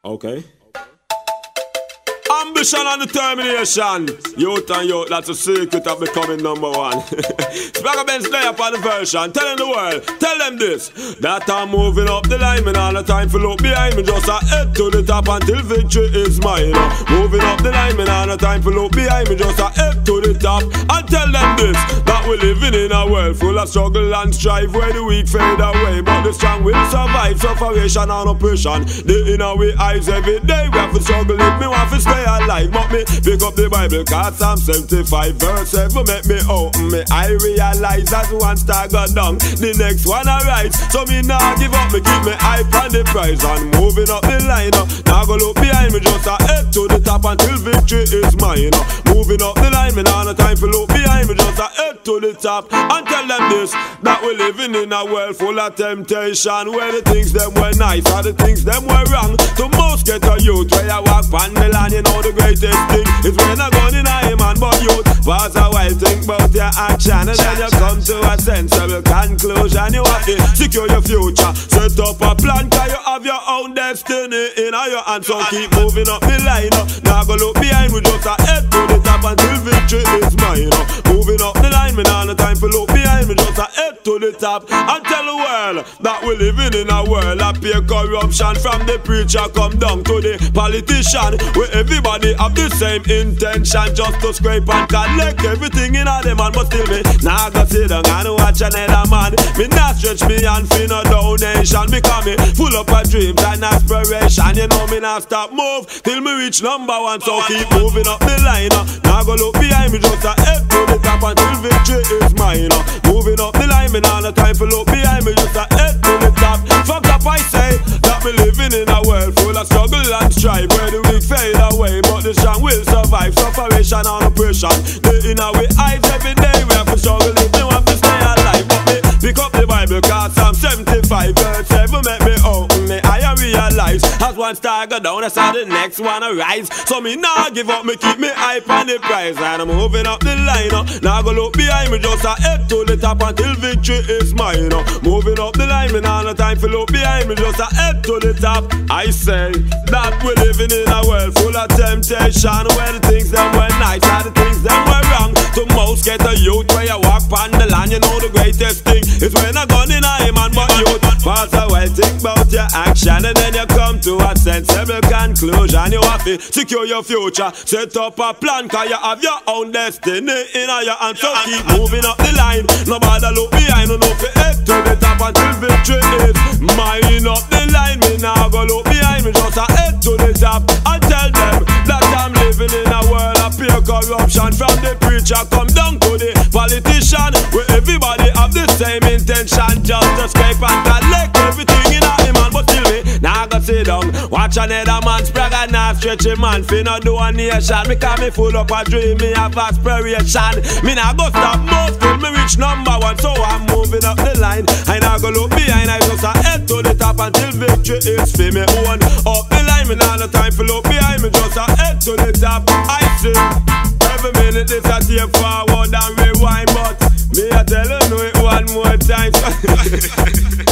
Okay. Ambition and determination. Youth and youth, that's a secret of becoming number one. Swagger Benz play up on the version. Telling the world, tell them this. That I'm moving up the line, man, all the time for look behind me. Just a head to the top until victory is mine. Moving up the line, man, all the time for look behind me. Just a head to the top and tell them this. That we're living in a world full of struggle and strife, where the weak fade away, but the strong will survive. Sufferation and oppression, the inner we eyes every day. We have to struggle if me want to stay alive. But me pick up the Bible, cause Psalm 75 verse 7 make me open me. I realize that one star go down, the next one arise. So me nah give up, me keep me eye on the prize. And moving up the line, now go look behind me. Just a head to the top until victory is mine. Moving up the line, me nah no time for look behind me. Just a head to the top and tell them this, that we're living in a world full of temptation, where the things them were nice or the things them were wrong. To most get a youth where you walk on the land, you know the greatest thing is when I gun in a man. But youth, pause a while, think about your action, and then you come to a sensible conclusion. You have to secure your future, set up a plan, cause you have your own destiny in your hands. So keep moving up the line, now go look behind me. Just a head to the top until victory is mine. Moving up the line, me nah no time for look behind me. Just a head to the top and tell the world that we're living in a world of pure corruption. From the preacher come down to the politician, where everybody have the same intention, just to scrape and collect everything in a them. But still me nah go sit down and watch another man. Me nah stretch me and feel no donation, because me full up of dreams and aspiration. You know me nah stop move till me reach number one. So keep moving up the line, now go look behind me. Just a head to the top until victory is mine. Moving up the line, me nah no time for look behind me. Just a head to the top. Fuck up, I say that me living in a world full of struggle and strife, where the weak fade away, but the strong will survive. Sufferation and oppression, the inner we eyes every day. We have to struggle if we want to stay alive. But me pick up the Bible, cause Psalm 75 verse 7 make me open me eye and realize, as one star go down, I saw the next one arise. So me nah give up, me keep me eye on the prize. And I'm moving up the line, now go look behind me. Just a head to the top until victory is mine. Moving up the line, me nah no time for look behind me. Just a head to the top. I say that we're living in a world full of temptation, where the things them were nice and the things them were wrong. To most get a youth where you walk on the land, you know the greatest thing is when a gun in a man. But youth, pass a while, think about your action, and then you come to a sensible conclusion. You have to secure your future, set up a plan, cause you have your own destiny in your hands. So keep moving up the line, no bother look behind, no for head to the top until victory is mine. Up the line, me now go look behind me. Just a head to the top and tell them that I'm living in a world of pure corruption. From the preacher come down to the politician, where everybody have the same intention, just to scrape and collect everything in a man. But still me now go sit down, watch another man sprag and not stretch him man fi no do a nation. Because me full up a dream, me have aspiration. Me now go stop move till me reach number one. So I'm moving up the line, I now go look behind. I just a head to the top until victory is for me own. Up the line, me now no time for look behind me. Just a head to the top. I see every minute this a take forward and rewind, but me I tell you know it one more time.